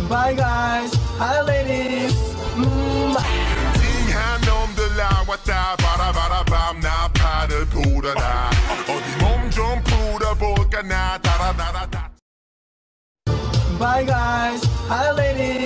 Bye guys, hi ladies. 띵한 놈들아 왔다 바라바라밤 나팔을 불어라 어디 몸 좀 풀어볼까 나 따라따라따 Bye guys, hi ladies.